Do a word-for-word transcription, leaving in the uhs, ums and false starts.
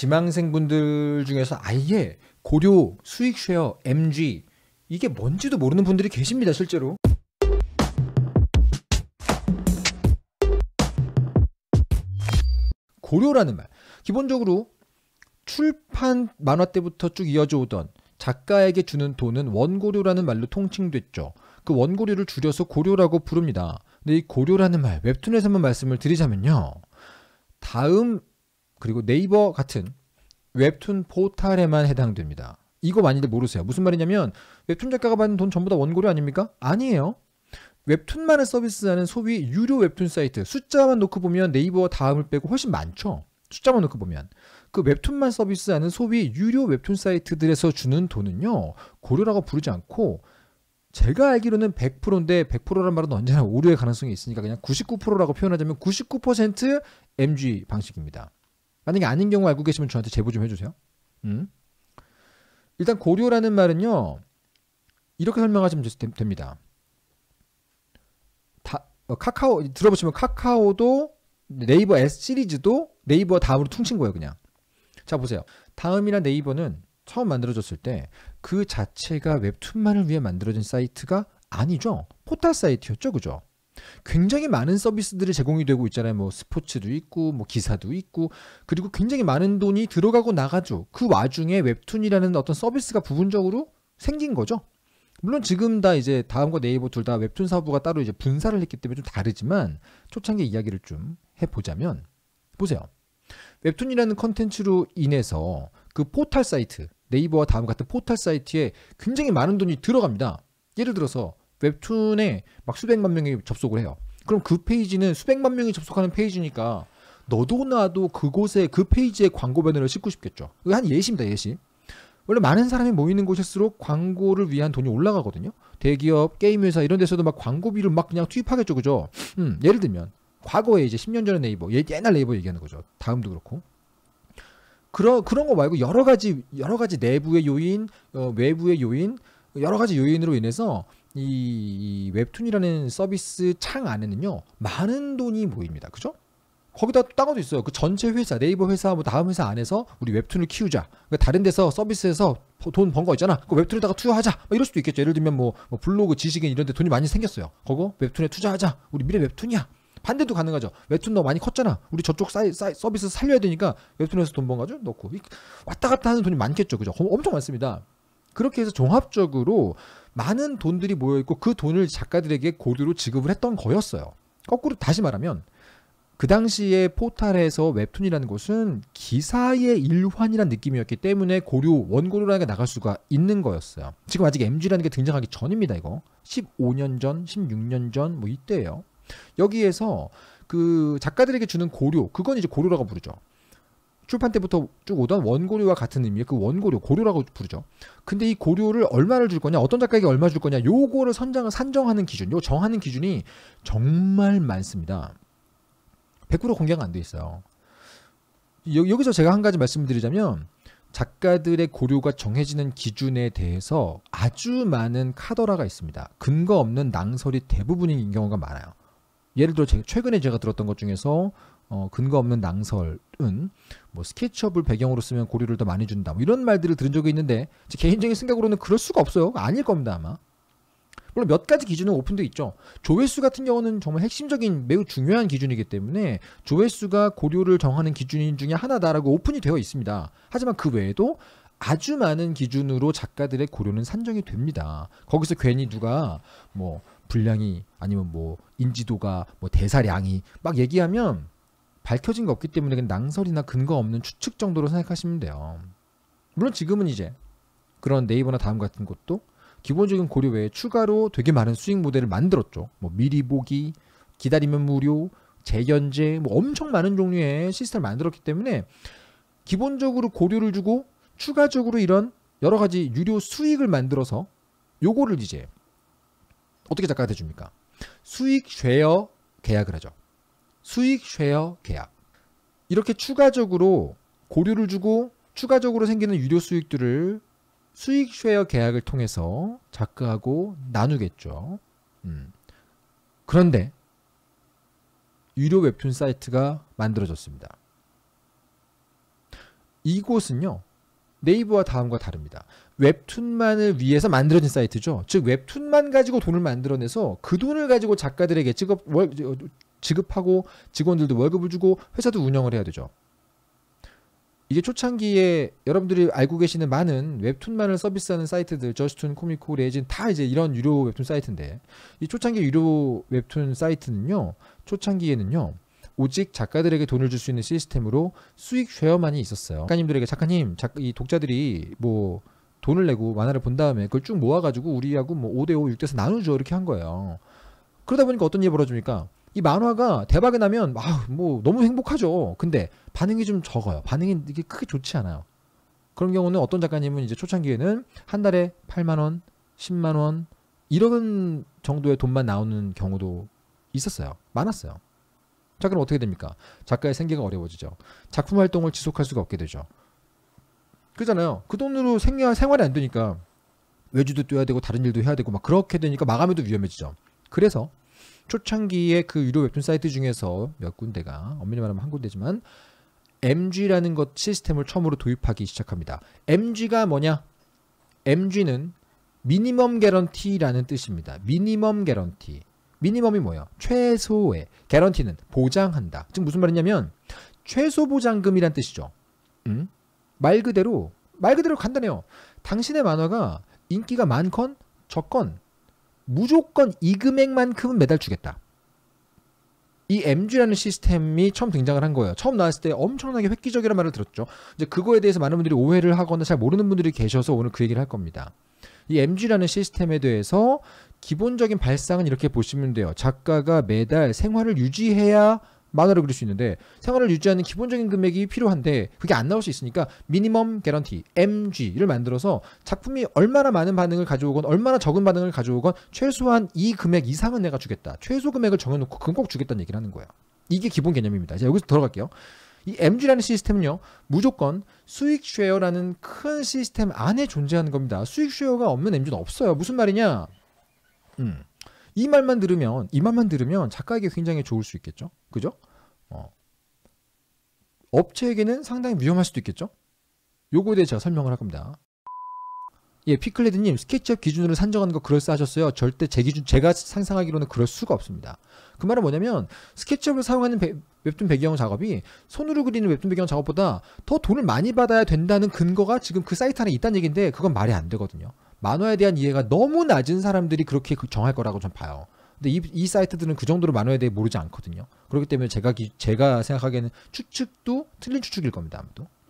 지망생분들 중에서 아예 고려, 수익 쉐어, 엠지 이게 뭔지도 모르는 분들이 계십니다, 실제로. 고려라는 말, 기본적으로 출판 만화 때부터 쭉 이어져 오던 작가에게 주는 돈은 원고료라는 말로 통칭됐죠. 그 원고료를 줄여서 고료라고 부릅니다. 근데 이 고료라는 말, 웹툰에서만 말씀을 드리자면요, 다음 그리고 네이버 같은 웹툰 포탈에만 해당됩니다. 이거 많이들 모르세요. 무슨 말이냐면 웹툰 작가가 받는 돈 전부 다 원고료 아닙니까? 아니에요. 웹툰만을 서비스하는 소위 유료 웹툰 사이트, 숫자만 놓고 보면 네이버와 다음을 빼고 훨씬 많죠. 숫자만 놓고 보면 그 웹툰만 서비스하는 소위 유료 웹툰 사이트들에서 주는 돈은요, 고료라고 부르지 않고, 제가 알기로는 백 퍼센트인데 백 퍼센트란 말은 언제나 오류의 가능성이 있으니까 그냥 구십구 퍼센트라고 표현하자면 구십구 퍼센트 엠지 방식입니다. 만약에 아닌 경우 알고 계시면 저한테 제보 좀 해주세요. 음? 일단 고료라는 말은요, 이렇게 설명하시면 됩니다. 다, 어, 카카오 들어보시면 카카오도 네이버 S 시리즈도 네이버 다음으로 퉁친 거예요, 그냥. 자, 보세요. 다음이나 네이버는 처음 만들어졌을 때 그 자체가 웹툰만을 위해 만들어진 사이트가 아니죠. 포털 사이트였죠, 그죠? 굉장히 많은 서비스들이 제공이 되고 있잖아요. 뭐 스포츠도 있고, 뭐 기사도 있고, 그리고 굉장히 많은 돈이 들어가고 나가죠. 그 와중에 웹툰이라는 어떤 서비스가 부분적으로 생긴 거죠. 물론 지금 다 이제 다음과 네이버 둘 다 웹툰 사부가 따로 이제 분사를 했기 때문에 좀 다르지만, 초창기 이야기를 좀 해보자면, 보세요. 웹툰이라는 컨텐츠로 인해서 그 포털 사이트, 네이버와 다음 같은 포털 사이트에 굉장히 많은 돈이 들어갑니다. 예를 들어서 웹툰에 막 수백만 명이 접속을 해요. 그럼 그 페이지는 수백만 명이 접속하는 페이지니까 너도 나도 그곳에 그 페이지에 광고 배너를 싣고 싶겠죠. 이거 한 예시입니다, 예시. 원래 많은 사람이 모이는 곳일수록 광고를 위한 돈이 올라가거든요. 대기업, 게임 회사 이런 데서도 막 광고비를 막 그냥 투입하겠죠, 그죠? 음, 예를 들면 과거에 이제 십 년 전의 네이버, 옛날 네이버 얘기하는 거죠. 다음도 그렇고. 그런 그런 거 말고 여러 가지 여러 가지 내부의 요인, 어, 외부의 요인, 여러 가지 요인으로 인해서 이, 이 웹툰이라는 서비스 창 안에는요, 많은 돈이 모입니다. 그죠? 거기다 따가도 있어요. 그 전체 회사, 네이버 회사, 뭐 다음 회사 안에서 우리 웹툰을 키우자. 그러니까 다른 데서 서비스에서 돈 번 거 있잖아. 그 웹툰에다가 투자하자. 뭐 이럴 수도 있겠죠. 예를 들면 뭐, 뭐 블로그, 지식인 이런 데 돈이 많이 생겼어요. 그거 웹툰에 투자하자. 우리 미래 웹툰이야. 반대도 가능하죠. 웹툰 너 많이 컸잖아. 우리 저쪽 사이, 사이, 서비스 살려야 되니까 웹툰에서 돈 번 가지고 넣고. 왔다 갔다 하는 돈이 많겠죠. 그죠? 엄청 많습니다. 그렇게 해서 종합적으로 많은 돈들이 모여있고 그 돈을 작가들에게 고료로 지급을 했던 거였어요. 거꾸로 다시 말하면 그 당시에 포탈에서 웹툰이라는 것은 기사의 일환이라는 느낌이었기 때문에 고료, 원고료라는 게 나갈 수가 있는 거였어요. 지금 아직 엠지라는 게 등장하기 전입니다. 이거 십오 년 전, 십육 년 전 뭐 이때예요. 여기에서 그 작가들에게 주는 고료, 그건 이제 고료라고 부르죠. 출판 때부터 쭉 오던 원고료와 같은 의미의 그 원고료, 고료라고 부르죠. 근데 이 고료를 얼마를 줄 거냐, 어떤 작가에게 얼마 줄 거냐, 요거를 선정을 산정하는 기준, 요 정하는 기준이 정말 많습니다. 백 퍼센트 공개가 안 돼 있어요. 여, 여기서 제가 한 가지 말씀드리자면, 작가들의 고료가 정해지는 기준에 대해서 아주 많은 카더라가 있습니다. 근거 없는 낭설이 대부분인 경우가 많아요. 예를 들어 제가 최근에 제가 들었던 것 중에서 어, 근거 없는 낭설은 뭐 스케치업을 배경으로 쓰면 고료를 더 많이 준다, 뭐 이런 말들을 들은 적이 있는데 제 개인적인 생각으로는 그럴 수가 없어요. 아닐 겁니다, 아마. 물론 몇 가지 기준은 오픈되어 있죠. 조회수 같은 경우는 정말 핵심적인 매우 중요한 기준이기 때문에 조회수가 고료를 정하는 기준 중에 하나다라고 오픈이 되어 있습니다. 하지만 그 외에도 아주 많은 기준으로 작가들의 고료는 산정이 됩니다. 거기서 괜히 누가 뭐 분량이 아니면 뭐 인지도가 뭐 대사량이 막 얘기하면 밝혀진 거 없기 때문에 그냥 낭설이나 근거 없는 추측 정도로 생각하시면 돼요. 물론 지금은 이제 그런 네이버나 다음 같은 곳도 기본적인 고료 외에 추가로 되게 많은 수익 모델을 만들었죠. 뭐 미리 보기, 기다리면 무료, 재견제, 뭐 엄청 많은 종류의 시스템을 만들었기 때문에 기본적으로 고료를 주고 추가적으로 이런 여러 가지 유료 수익을 만들어서 요거를 이제 어떻게 작가가 해줍니까? 수익 쉐어 계약을 하죠. 수익 쉐어 계약. 이렇게 추가적으로 고료를 주고 추가적으로 생기는 유료 수익들을 수익 쉐어 계약을 통해서 작가하고 나누겠죠. 음. 그런데 유료 웹툰 사이트가 만들어졌습니다. 이곳은요 네이버와 다음과 다릅니다. 웹툰만을 위해서 만들어진 사이트죠. 즉 웹툰만 가지고 돈을 만들어내서 그 돈을 가지고 작가들에게 지급, 월, 지급하고 직원들도 월급을 주고 회사도 운영을 해야 되죠. 이게 초창기에 여러분들이 알고 계시는 많은 웹툰만을 서비스하는 사이트들, 저스툰, 코미코, 레진 다 이제 이런 유료 웹툰 사이트인데, 이 초창기 유료 웹툰 사이트는요, 초창기에는요, 오직 작가들에게 돈을 줄 수 있는 시스템으로 수익 쉐어만이 있었어요. 작가님들에게 작가님, 작, 이 독자들이 뭐 돈을 내고 만화를 본 다음에 그걸 쭉 모아가지고 우리하고 뭐 오 대 오, 육 대 사 나누죠. 이렇게 한 거예요. 그러다 보니까 어떤 일이 벌어집니까? 이 만화가 대박이 나면 아, 뭐 너무 행복하죠. 근데 반응이 좀 적어요. 반응이 이게 크게 좋지 않아요. 그런 경우는 어떤 작가님은 이제 초창기에는 한 달에 팔만 원, 십만 원 이런 정도의 돈만 나오는 경우도 있었어요. 많았어요. 자, 그럼 어떻게 됩니까? 작가의 생계가 어려워지죠. 작품 활동을 지속할 수가 없게 되죠. 그잖아요. 그 돈으로 생활, 생활이 안 되니까 외주도 떼야 되고 다른 일도 해야 되고 막 그렇게 되니까 마감해도 위험해지죠. 그래서 초창기에 그 유료 웹툰 사이트 중에서 몇 군데가, 엄밀히 말하면 한 군데지만 엠지라는 것 시스템을 처음으로 도입하기 시작합니다. 엠지가 뭐냐? 엠지는 미니멈 개런티라는 뜻입니다. 미니멈 개런티. 미니멈이 뭐예요? 최소의. 개런티는 보장한다. 즉 무슨 말이냐면 최소 보장금이란 뜻이죠. 음? 말 그대로 말 그대로 간단해요. 당신의 만화가 인기가 많건 적건 무조건 이 금액만큼은 매달 주겠다. 이 엠지라는 시스템이 처음 등장을 한 거예요. 처음 나왔을 때 엄청나게 획기적이라는 말을 들었죠. 이제 그거에 대해서 많은 분들이 오해를 하거나 잘 모르는 분들이 계셔서 오늘 그 얘기를 할 겁니다. 이 엠지라는 시스템에 대해서 기본적인 발상은 이렇게 보시면 돼요. 작가가 매달 생활을 유지해야 만화를 그릴 수 있는데 생활을 유지하는 기본적인 금액이 필요한데 그게 안 나올 수 있으니까 미니멈 개런티 엠지를 만들어서 작품이 얼마나 많은 반응을 가져오건 얼마나 적은 반응을 가져오건 최소한 이 금액 이상은 내가 주겠다. 최소 금액을 정해놓고 그건 꼭 주겠다는 얘기를 하는 거예요. 이게 기본 개념입니다. 자, 여기서 들어갈게요. 이 엠지라는 시스템은요, 무조건 수익 쉐어라는 큰 시스템 안에 존재하는 겁니다. 수익 쉐어가 없는 엠지는 없어요. 무슨 말이냐? 음. 이 말만 들으면 이 말만 들으면 작가에게 굉장히 좋을 수 있겠죠, 그죠? 어. 업체에게는 상당히 위험할 수도 있겠죠. 요거에 대해 제가 설명을 할 겁니다. 예, 피클레드님 스케치업 기준으로 산정하는 거 그럴싸하셨어요. 절대 제 기준 제가 상상하기로는 그럴 수가 없습니다. 그 말은 뭐냐면 스케치업을 사용하는 배, 웹툰 배경 작업이 손으로 그리는 웹툰 배경 작업보다 더 돈을 많이 받아야 된다는 근거가 지금 그 사이트 안에 있다는 얘기인데 그건 말이 안 되거든요. 만화에 대한 이해가 너무 낮은 사람들이 그렇게 정할 거라고 전 봐요. 근데 이, 이 사이트들은 그 정도로 만화에 대해 모르지 않거든요. 그렇기 때문에 제가, 기, 제가 생각하기에는 추측도 틀린 추측일 겁니다. 아무도.